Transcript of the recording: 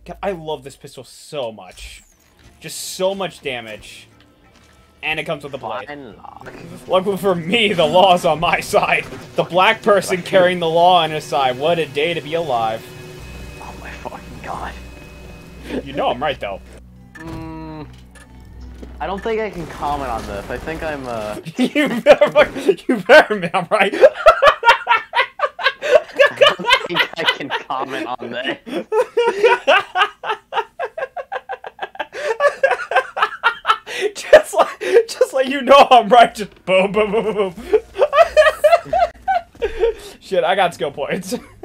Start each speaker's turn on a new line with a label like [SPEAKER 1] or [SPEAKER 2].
[SPEAKER 1] God, I love this pistol so much. Just so much damage. And it comes with a blade. Luckily for me, the law's on my side. The black person carrying the law on his side. What a day to be alive.
[SPEAKER 2] Oh my fucking god.
[SPEAKER 1] You know I'm right, though.
[SPEAKER 2] I don't think I can comment on this. I think I'm,
[SPEAKER 1] you better be, I'm right.
[SPEAKER 2] I don't think I can comment on that.
[SPEAKER 1] just like you know I'm right. Just boom, boom, boom, boom, boom. Shit, I got skill points.